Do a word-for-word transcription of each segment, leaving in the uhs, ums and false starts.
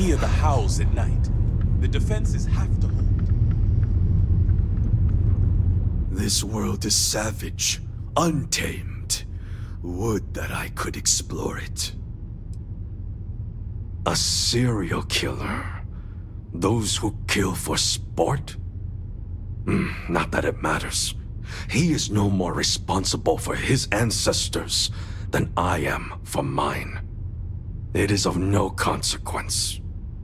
hear the howls at night. The defenses have to hold. This world is savage, untamed. Would that I could explore it. A serial killer. Those who kill for sport? Mm, not that it matters. He is no more responsible for his ancestors than I am for mine. It is of no consequence.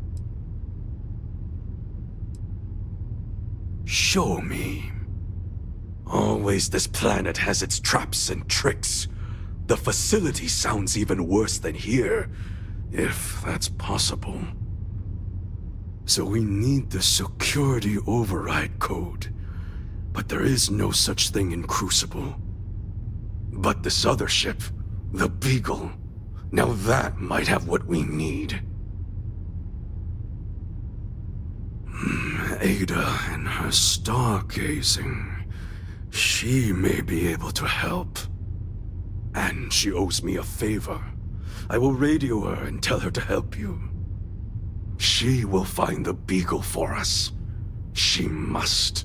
Show me. Always this planet has its traps and tricks. The facility sounds even worse than here, if that's possible. So we need the security override code. But there is no such thing in Crucible. But this other ship, the Beagle, now that might have what we need. Hmm, Ada and her stargazing. She may be able to help. And she owes me a favor. I will radio her and tell her to help you. She will find the Beagle for us. She must.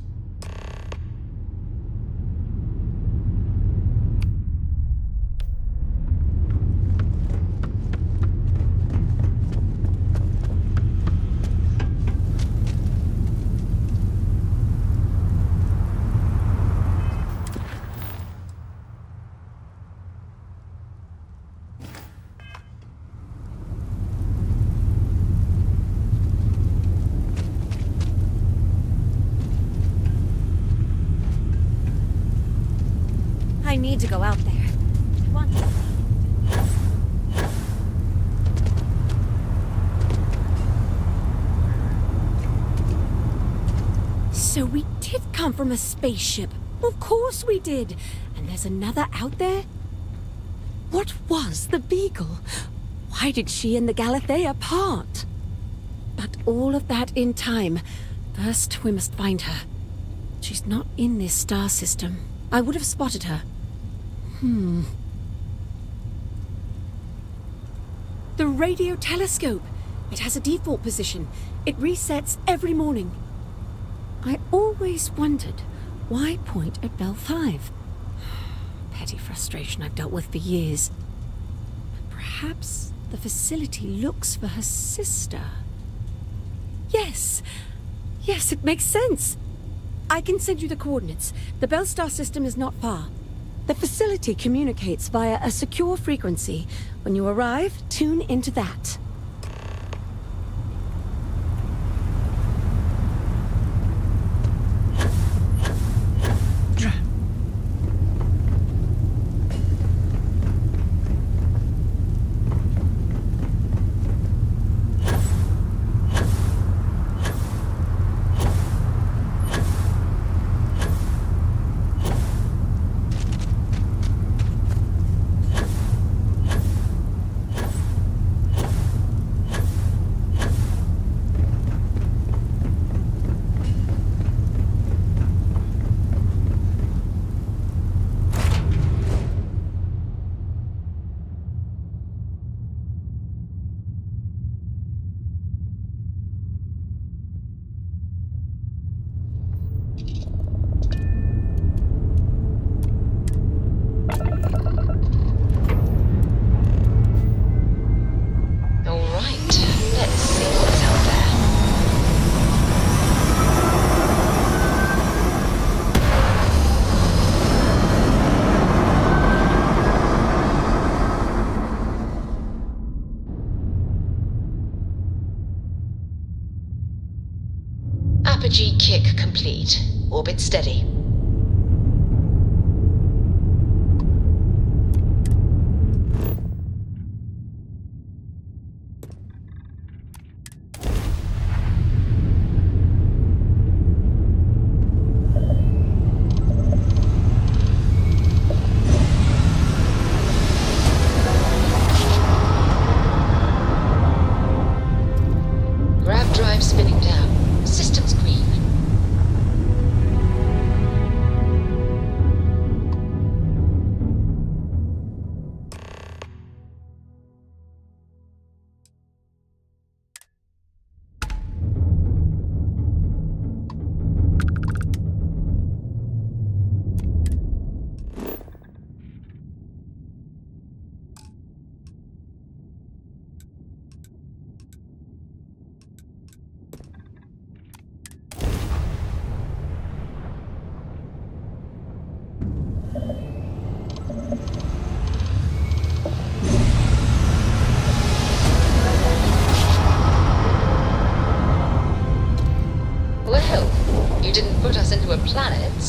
I need to go out there. I want to. So we did come from a spaceship. Of course we did. And there's another out there? What was the Beagle? Why did she and the Galathea part? But all of that in time. First, we must find her. She's not in this star system. I would have spotted her. Hmm. The radio telescope. It has a default position. It resets every morning. I always wondered, why point at Bell five? Petty frustration I've dealt with for years. But perhaps the facility looks for her sister. Yes. Yes, it makes sense. I can send you the coordinates. The Bell Star system is not far. The facility communicates via a secure frequency. When you arrive, tune into that. Apogee kick complete. Orbit steady. Grav drive spinning down. Systems green.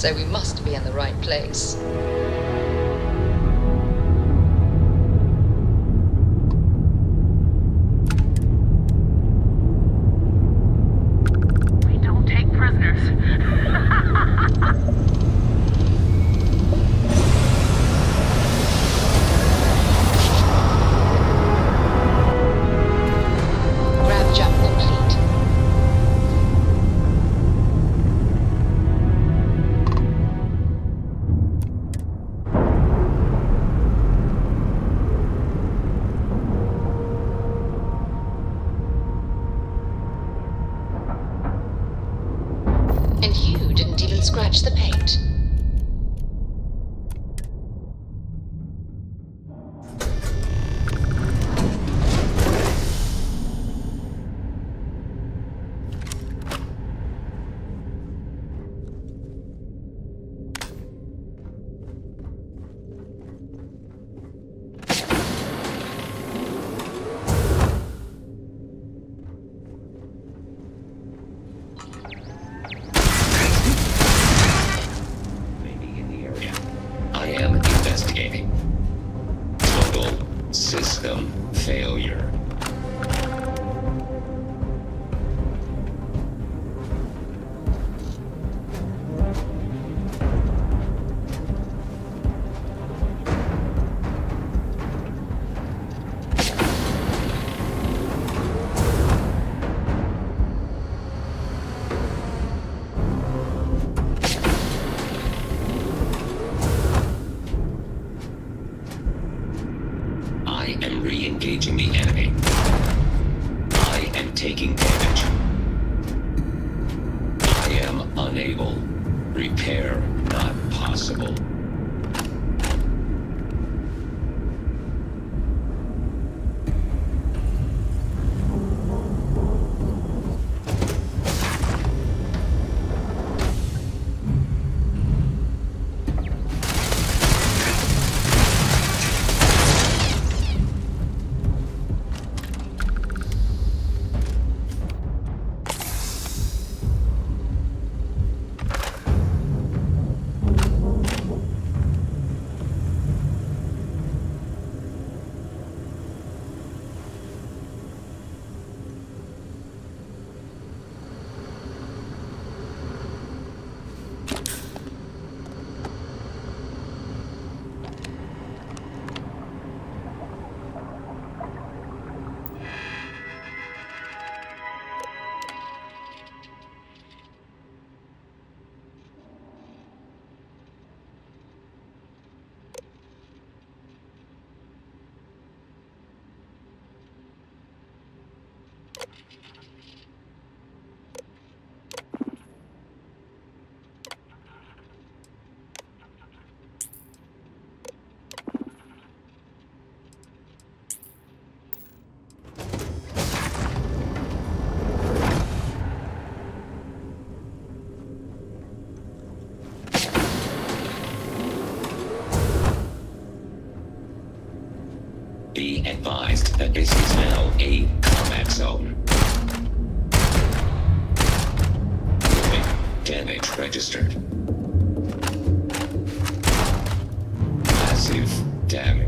so we must be in the right place. We don't take prisoners. Grav jump complete. And you didn't even scratch the paint. I am investigating. Total system failure. I am re-engaging the enemy. I am taking damage. I am unable. Repair not possible. Be advised that this is now a combat zone. Moving. Damage registered. Massive damage.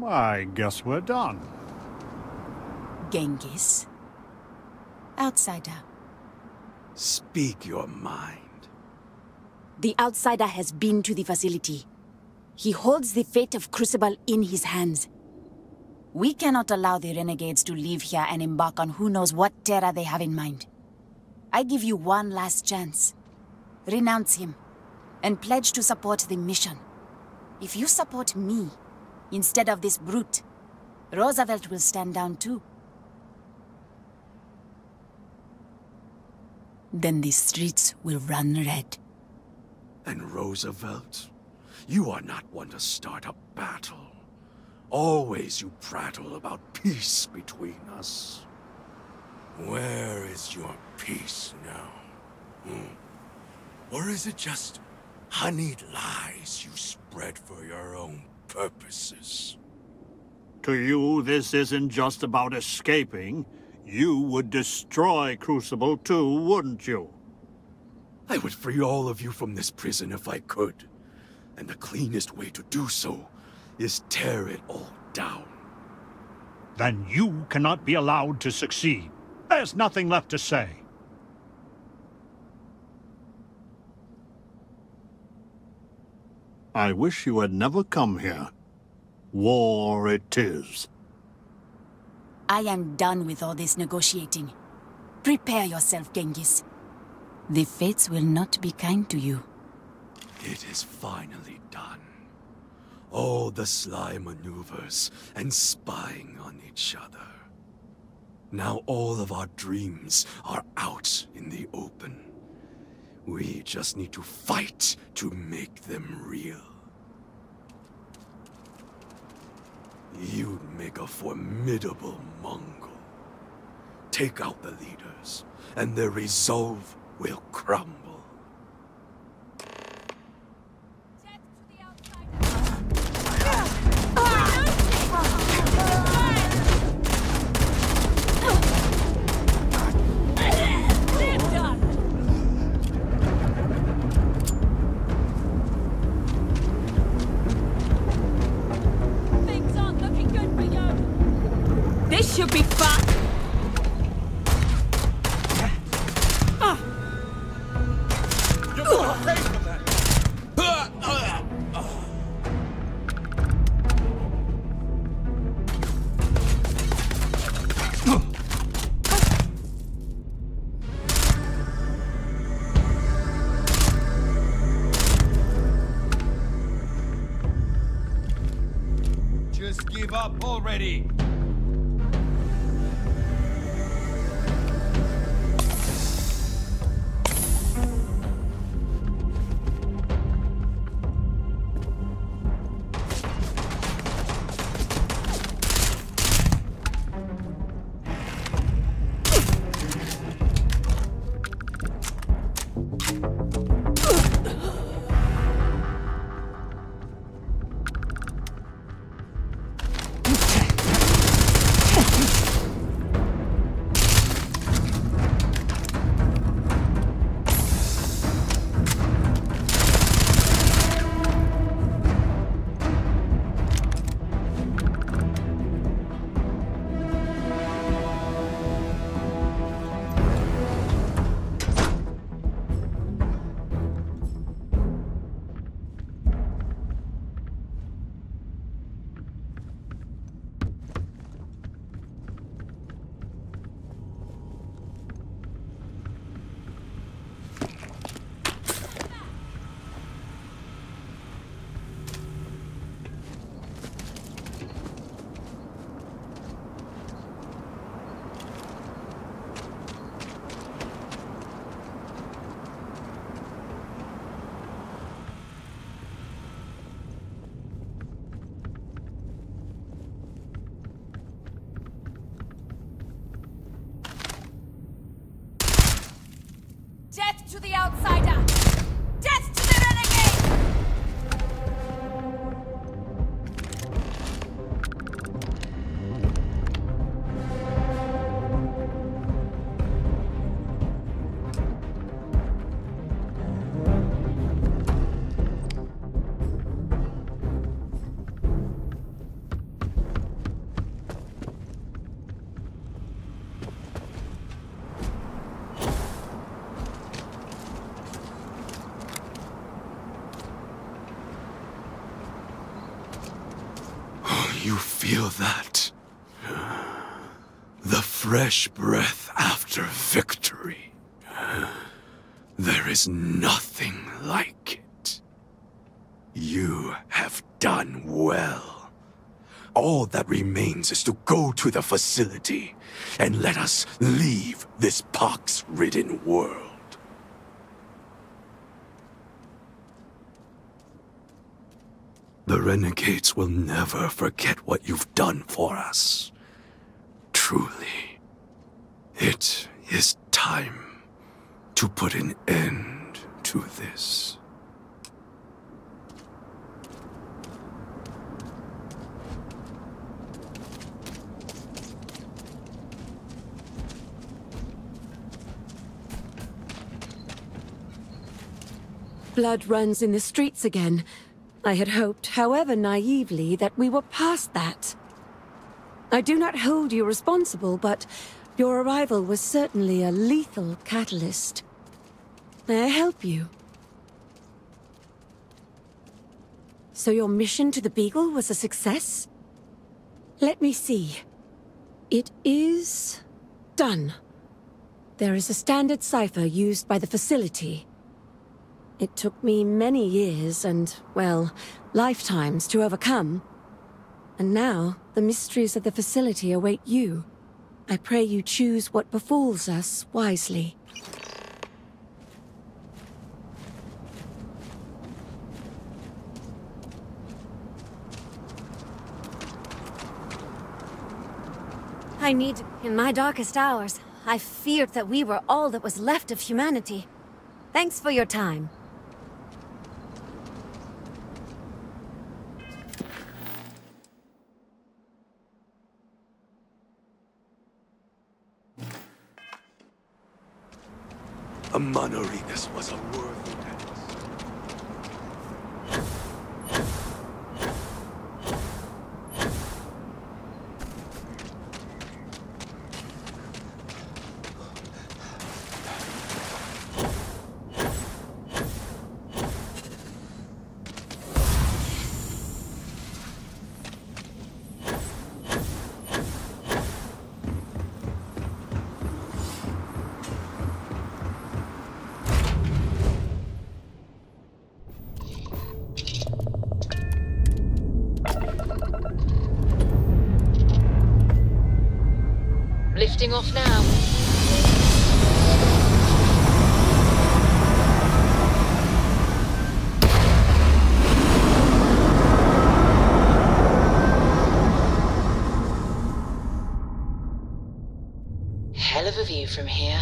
I guess we're done. Genghis. Outsider. Speak your mind. The outsider has been to the facility. He holds the fate of Crucible in his hands. We cannot allow the renegades to leave here and embark on who knows what terror they have in mind. I give you one last chance. Renounce him, and pledge to support the mission. If you support me, instead of this brute, Roosevelt will stand down too. Then the streets will run red. And Roosevelt? You are not one to start a battle. Always you prattle about peace between us. Where is your peace now? Hmm? Or is it just honeyed lies you spread for your own purposes? To you, this isn't just about escaping. You would destroy Crucible too, wouldn't you? I would free all of you from this prison if I could. And the cleanest way to do so is tear it all down. Then you cannot be allowed to succeed. There's nothing left to say. I wish you had never come here. War it is. I am done with all this negotiating. Prepare yourself, Genghis. The fates will not be kind to you. It is finally done. All the sly maneuvers and spying on each other. Now all of our dreams are out in the open. We just need to fight to make them real. You'd make a formidable Mongol. Take out the leaders, and their resolve will crumble. This should be fun! Just give up already! Death to the outsider! Death to the renegade! feel that? The fresh breath after victory. There is nothing like it. You have done well. All that remains is to go to the facility and let us leave this pox-ridden world. The Renegades will never forget what you've done for us. Truly, it is time to put an end to this. Blood runs in the streets again. I had hoped, however naively, that we were past that. I do not hold you responsible, but your arrival was certainly a lethal catalyst. May I help you? So your mission to the Beagle was a success? Let me see. It is done. There is a standard cipher used by the facility. It took me many years and, well, lifetimes to overcome. And now, the mysteries of the facility await you. I pray you choose what befalls us wisely. I need, in my darkest hours, I feared that we were all that was left of humanity. Thanks for your time. Amon-Arenas was a worthy task. Lifting off now. Hell of a view from here.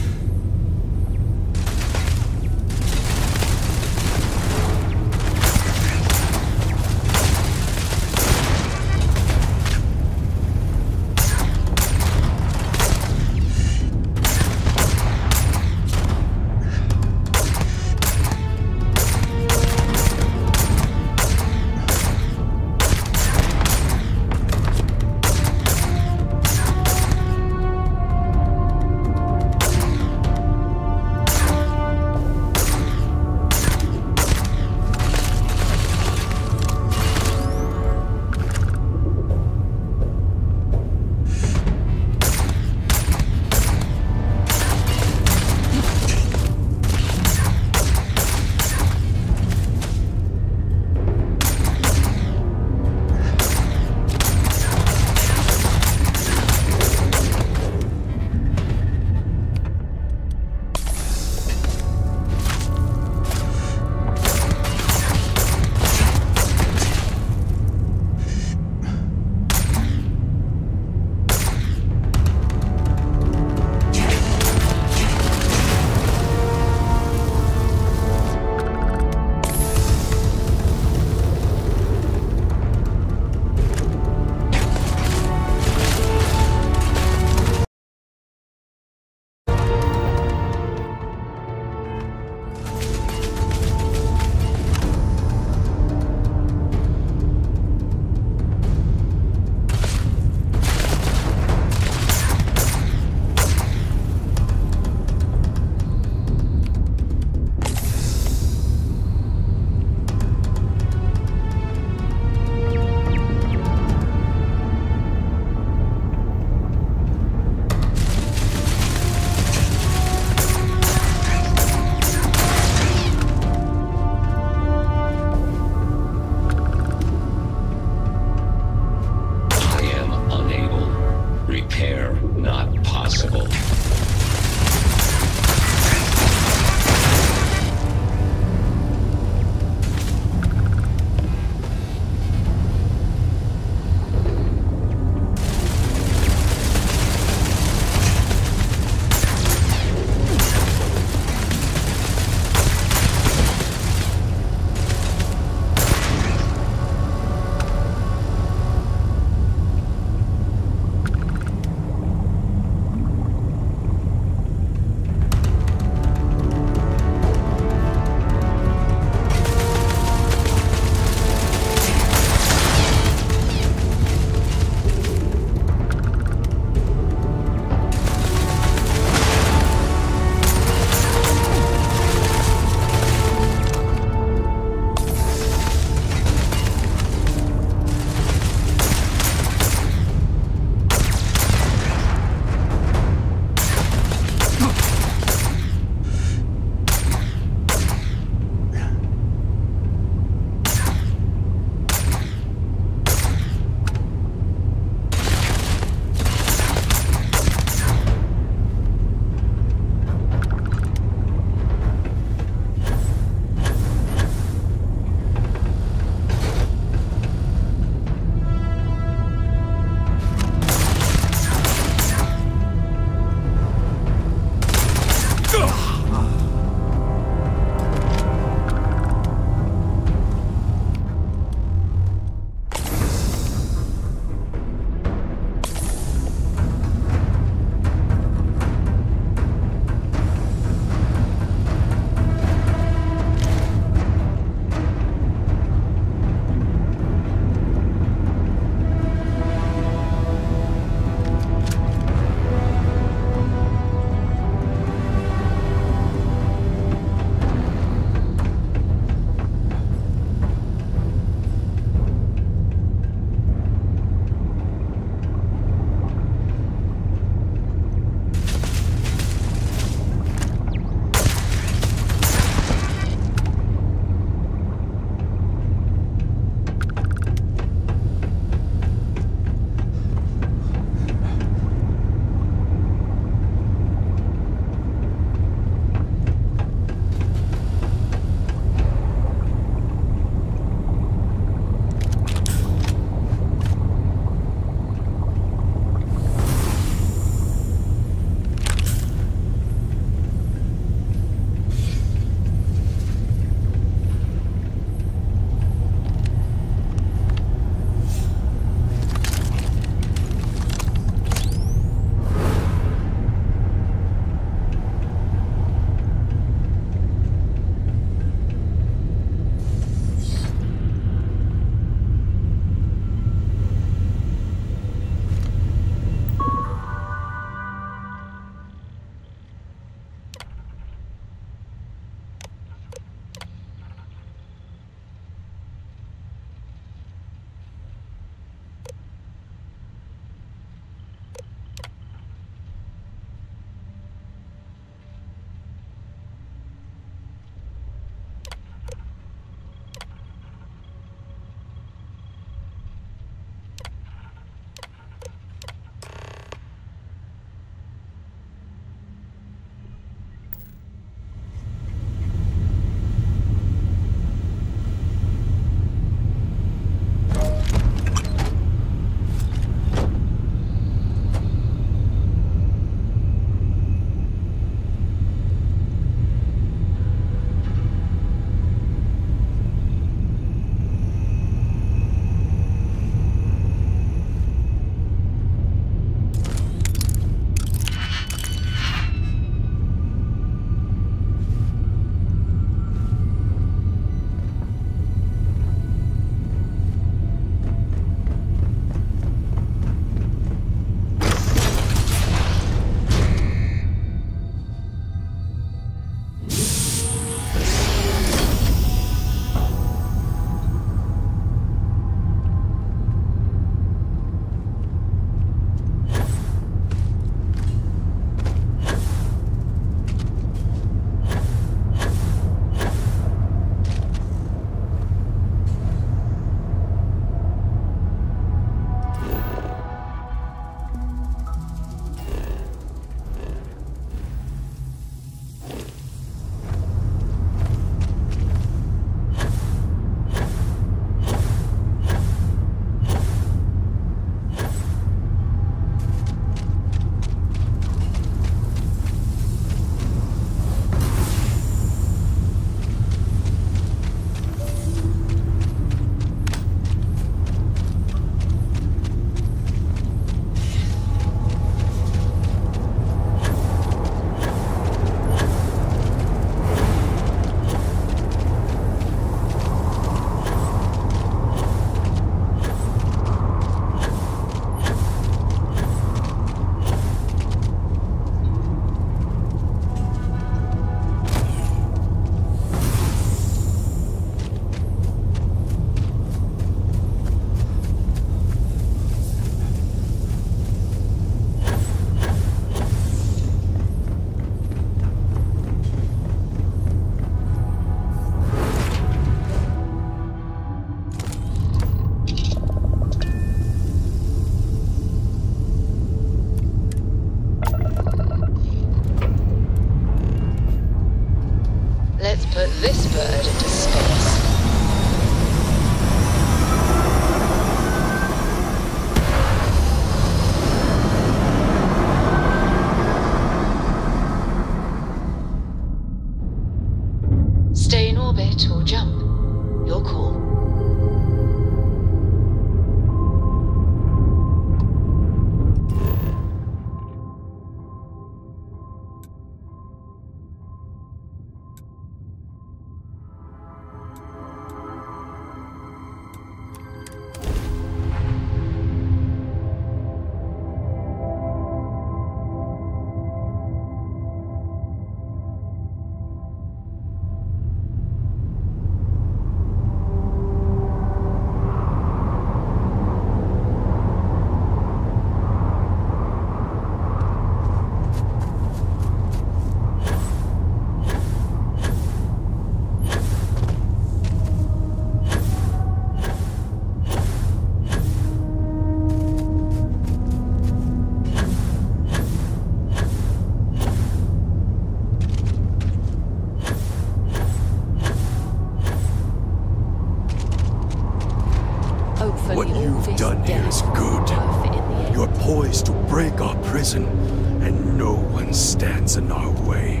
done here is good. You're poised to break our prison, and no one stands in our way.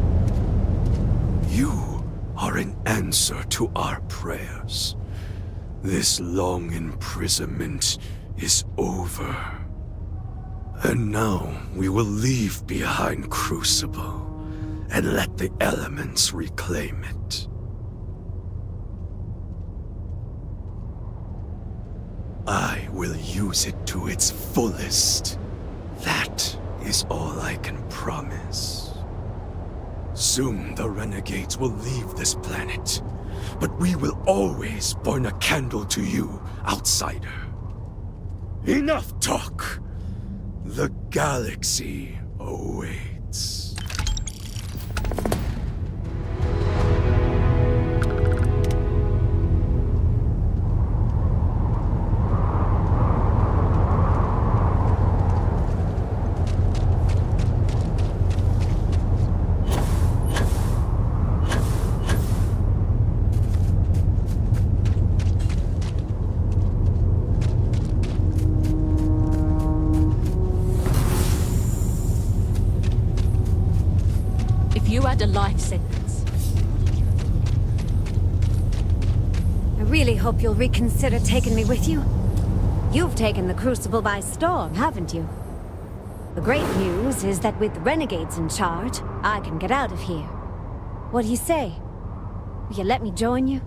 You are an answer to our prayers. This long imprisonment is over. And now we will leave behind Crucible and let the elements reclaim it. I will use it to its fullest. That is all I can promise. Soon the renegades will leave this planet, but we will always burn a candle to you, outsider. Enough talk! The galaxy awaits. You had a life sentence. I really hope you'll reconsider taking me with you. You've taken the Crucible by storm, haven't you? The great news is that with renegades in charge, I can get out of here. What do you say? Will you let me join you?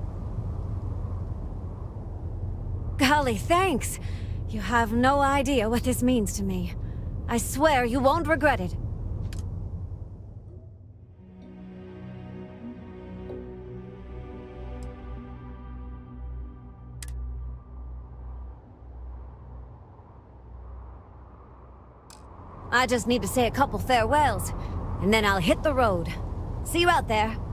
Golly, thanks! You have no idea what this means to me. I swear you won't regret it. I just need to say a couple farewells, and then I'll hit the road. See you out there.